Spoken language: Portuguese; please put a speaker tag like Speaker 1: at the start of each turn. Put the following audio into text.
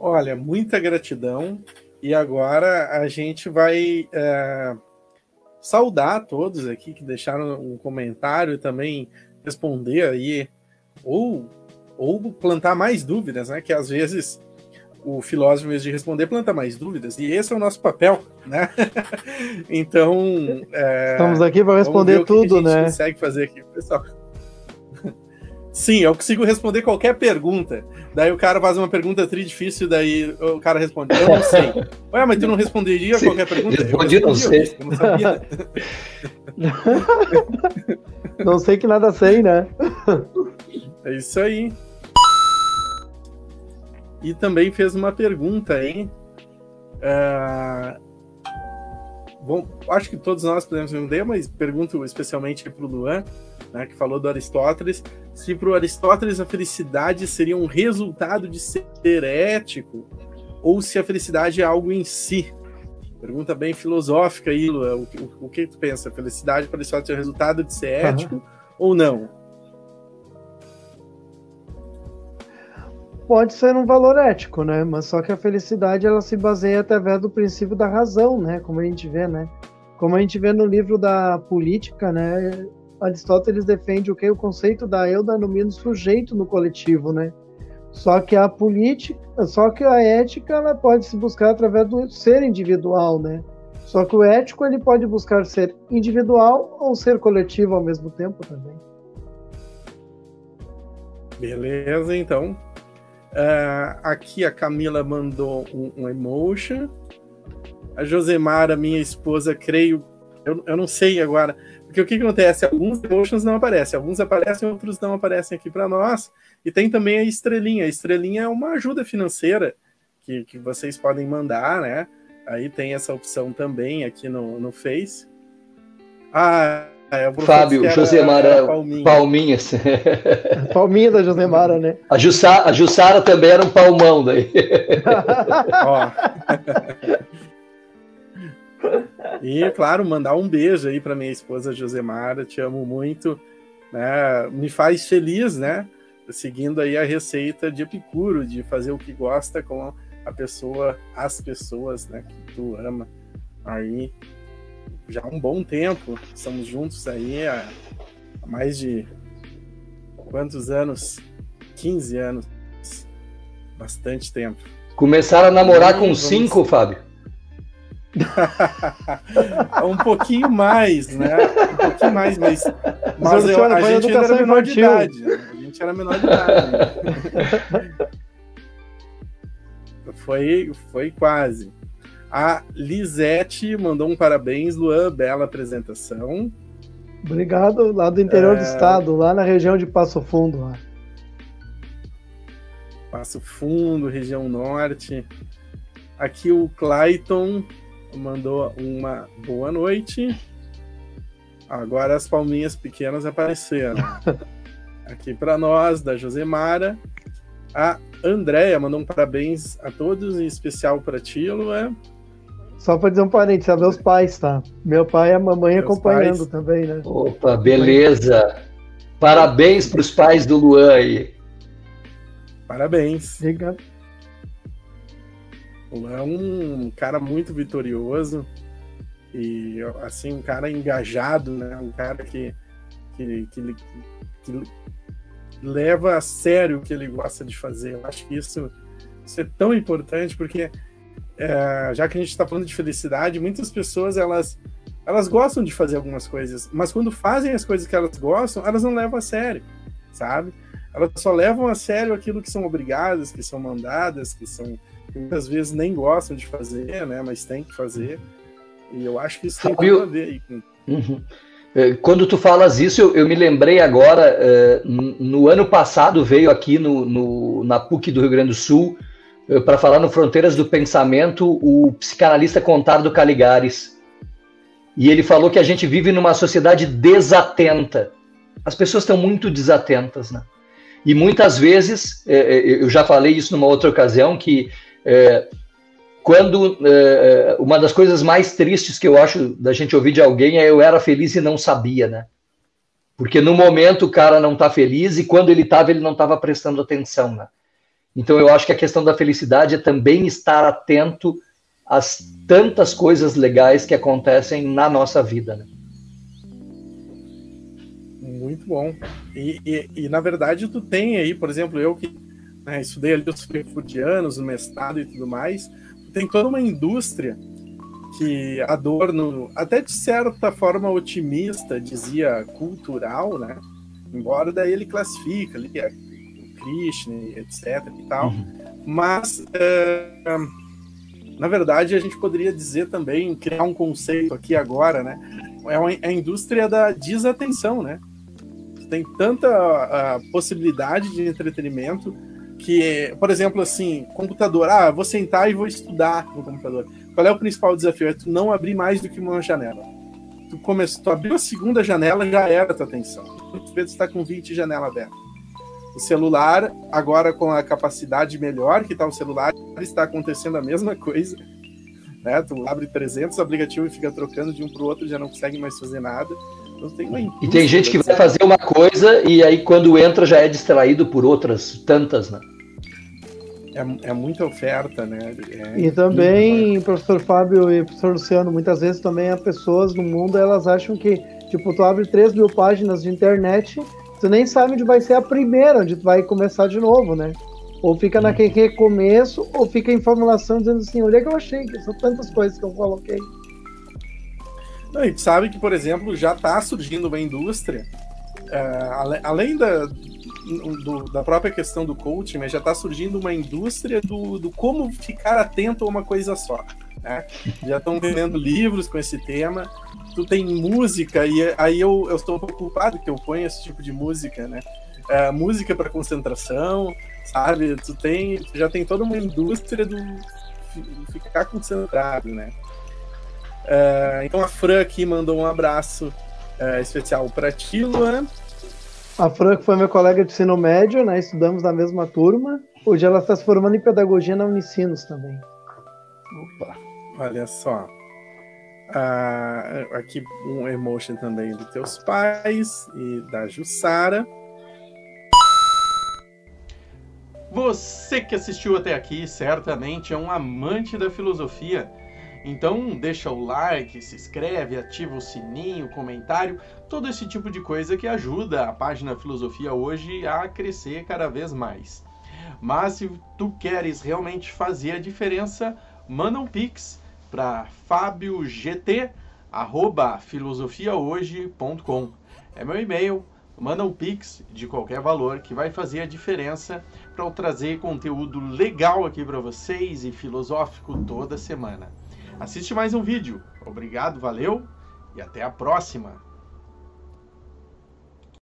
Speaker 1: Olha, muita gratidão. E agora a gente vai saudar todos aqui que deixaram um comentário e também responder aí, ou plantar mais dúvidas, né? Que às vezes o filósofo, em vez de responder, planta mais dúvidas. E esse é o nosso papel, né? Então...
Speaker 2: estamos aqui para responder tudo, né?
Speaker 1: O que a gente consegue fazer aqui, pessoal. Sim, eu consigo responder qualquer pergunta. Daí o cara faz uma pergunta difícil, daí o cara responde, eu não sei. Ué, mas tu não responderia qualquer pergunta?
Speaker 2: Respondi, não sei.
Speaker 1: Eu não sabia.
Speaker 2: Não sei que nada sei, né?
Speaker 1: É isso aí. E também fez uma pergunta aí. Bom, acho que todos nós podemos responder, mas pergunto especialmente para o Luan, né, que falou do Aristóteles, se para o Aristóteles a felicidade seria um resultado de ser ético, ou se a felicidade é algo em si. Pergunta bem filosófica aí, Luan. O que tu pensa? A felicidade para Aristóteles é o resultado de ser ético ou não?
Speaker 2: Pode ser um valor ético, né? Mas só que a felicidade ela se baseia através do princípio da razão, né? Como a gente vê, né? Como a gente vê no livro da Política, né? Aristóteles defende o conceito da eu denomina o sujeito no coletivo, né? Só que a ética ela pode se buscar através do ser individual, né? Só que o ético ele pode buscar ser individual ou ser coletivo ao mesmo tempo também.
Speaker 1: Beleza, então. Aqui a Camila mandou um emotion. A Josemara, minha esposa, creio... Eu não sei agora. Porque o que acontece? Alguns emotions não aparecem. Alguns aparecem, outros não aparecem aqui para nós. E tem também a estrelinha. A estrelinha é uma ajuda financeira que vocês podem mandar, né? Aí tem essa opção também aqui no Face.
Speaker 3: Fábio, Josemara, palminhas.
Speaker 2: Palminha da Josemara, né?
Speaker 3: A Jussara também era um palmão daí.
Speaker 1: Ó. E, claro, mandar um beijo aí para minha esposa Josemara, te amo muito, né? Me faz feliz, né? Seguindo aí a receita de Epicuro, de fazer o que gosta com as pessoas, né? Que tu ama. Aí, já há um bom tempo, estamos juntos aí há mais de quantos anos? 15 anos. Bastante tempo.
Speaker 3: Começaram a namorar com 5, Fábio?
Speaker 1: Um pouquinho mais, né? Um pouquinho mais, mas a gente era menor de idade. A gente era menor de idade. Foi quase. A Lisete mandou um parabéns, Luan, bela apresentação.
Speaker 2: Obrigado, lá do interior do estado, lá na região de Passo Fundo. Lá.
Speaker 1: Passo Fundo, região norte. Aqui o Clayton mandou uma boa noite. Agora as palminhas pequenas apareceram. Aqui para nós, da Josemara. A Andréia mandou um parabéns a todos, em especial para ti, Luan.
Speaker 2: Só para dizer um parênteses, a meus pais, tá? Meu pai e a mamãe meus acompanhando pais. Também, né?
Speaker 3: Opa, beleza. Parabéns para os pais do Luan aí.
Speaker 1: Parabéns.
Speaker 2: Obrigado.
Speaker 1: O Luan é um cara muito vitorioso e, assim, um cara engajado, né? Um cara que leva a sério o que ele gosta de fazer. Eu acho que isso é tão importante porque, já que a gente está falando de felicidade, muitas pessoas, elas gostam de fazer algumas coisas, mas quando fazem as coisas que elas gostam, elas não levam a sério, sabe? Elas só levam a sério aquilo que são obrigadas, que são mandadas, que muitas vezes nem gostam de fazer, né? Mas tem que fazer. E eu acho que isso tem tudo a ver aí com...
Speaker 3: Uhum. Quando tu falas isso, eu me lembrei agora, no ano passado veio aqui na PUC do Rio Grande do Sul, para falar no Fronteiras do Pensamento, o psicanalista Contardo Caligares. E ele falou que a gente vive numa sociedade desatenta. As pessoas estão muito desatentas, né? E muitas vezes, eu já falei isso numa outra ocasião, que quando uma das coisas mais tristes que eu acho da gente ouvir de alguém é eu era feliz e não sabia, né? Porque no momento o cara não tá feliz e quando ele tava, ele não estava prestando atenção, né? Então eu acho que a questão da felicidade é também estar atento às tantas coisas legais que acontecem na nossa vida, né?
Speaker 1: Muito bom. E na verdade tu tem aí, por exemplo, eu que estudei ali os frankfurtianos, o mestrado e tudo mais, tu tem toda uma indústria que Adorno, até de certa forma otimista, dizia cultural, né? Embora daí ele classifica ali o Krishna, etc e tal, mas na verdade a gente poderia dizer também, criar um conceito aqui agora, né? É a indústria da desatenção, né? Tem tanta possibilidade de entretenimento que, por exemplo, assim, computador, vou sentar e vou estudar no computador. Qual é o principal desafio? É tu não abrir mais do que uma janela. Tu abriu a segunda janela, já era a tua atenção. Tu está com 20 janelas abertas. O celular, agora com a capacidade melhor que está o celular, está acontecendo a mesma coisa. Né? Tu abre 300 aplicativos e fica trocando de um para o outro, já não consegue mais fazer nada.
Speaker 3: E tem gente que vai fazer uma coisa e aí quando entra já é distraído por outras tantas, né?
Speaker 1: É muita oferta, né?
Speaker 2: E também, professor Fábio e professor Luciano, muitas vezes também as pessoas no mundo, elas acham que, tipo, tu abre 3.000 páginas de internet, tu nem sabe onde vai ser a primeira, onde tu vai começar de novo, né? Ou fica naquele recomeço, ou fica em formulação dizendo assim, onde é que eu achei? Que são tantas coisas que eu coloquei.
Speaker 1: Não, e tu sabe que, por exemplo, já está surgindo uma indústria, além da própria questão do coaching, mas já está surgindo uma indústria do como ficar atento a uma coisa só. Né? Já estão vendendo livros com esse tema. Tu tem música, e aí eu estou um pouco culpado que eu ponho esse tipo de música, né? Música para concentração, sabe? Tu já tem toda uma indústria do ficar concentrado, né? Então a Fran aqui mandou um abraço especial para ti, Luan.
Speaker 2: A Fran, que foi minha colega de ensino médio, né? Estudamos na mesma turma. Hoje ela está se formando em pedagogia na Unicinos também.
Speaker 1: Opa, olha só. Aqui um emotion também dos teus pais e da Jussara.
Speaker 4: Você que assistiu até aqui certamente é um amante da filosofia. Então deixa o like, se inscreve, ativa o sininho, comentário, todo esse tipo de coisa que ajuda a página Filosofia Hoje a crescer cada vez mais. Mas se tu queres realmente fazer a diferença, manda um pix para fabiogt@filosofiahoje.com. É meu e-mail, manda um pix de qualquer valor que vai fazer a diferença para eu trazer conteúdo legal aqui para vocês e filosófico toda semana. Assiste mais um vídeo. Obrigado, valeu e até a próxima!